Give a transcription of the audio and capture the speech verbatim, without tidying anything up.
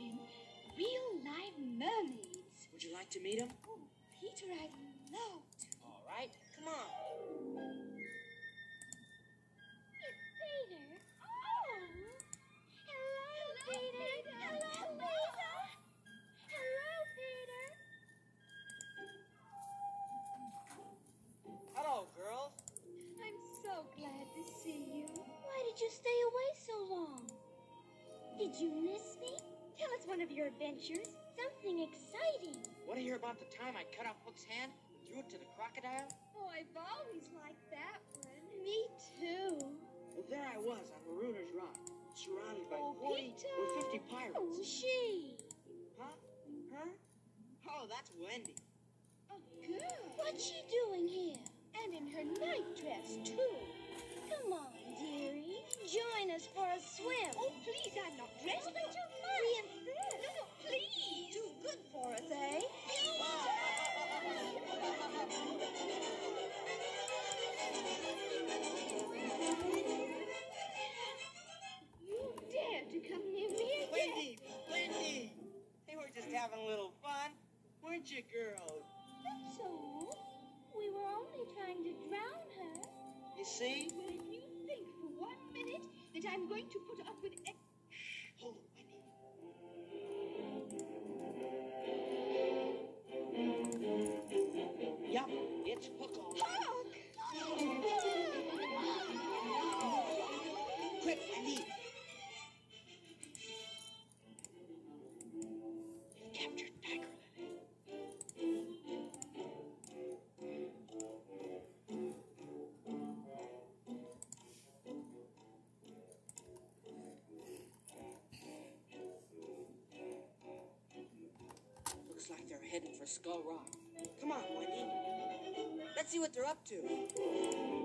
him, real live mermaids. Would you like to meet them? Oh, Peter, I'd love to. All right, come on. It's Peter. Oh! Hello, Peter. Hello, Lisa. Hello, Peter. Hello, girls. I'm so glad to see you. Why did you stay away so long? Did you miss me? Tell us one of your adventures. Something exciting. Want to hear about the time I cut off Hook's hand and threw it to the crocodile? Oh, I've always liked that one. Me too. Well, there I was on Marooners Rock, surrounded by Oh, forty Peter. or fifty pirates. Oh, she. Huh? Her? Oh, that's Wendy. Oh, good. What's she doing here? And in her night dress, too. Come on, dearie. Join us for a swim. Oh, please, I'm not dressed. Oh, but you must. We insist. No, no, please. Too good for us, eh? You dare to come near me again? Wendy! Wendy! They were just having a little fun, weren't you, girls? That's all. We were only trying to drown her. You see? Well, if you think for one minute that I'm going to put up with... Shh, hold it, Wendy. Yup, it's Hook all right. Hook! Quick, Wendy! You've captured Tiger Lily. Looks like they're heading for Skull Rock. Come on, Wendy. Let's see what they're up to.